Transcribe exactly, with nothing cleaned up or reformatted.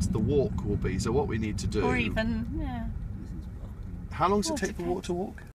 distance the walk will be. So what we need to do... Or even, yeah. How long does it Well, take for walk to walk?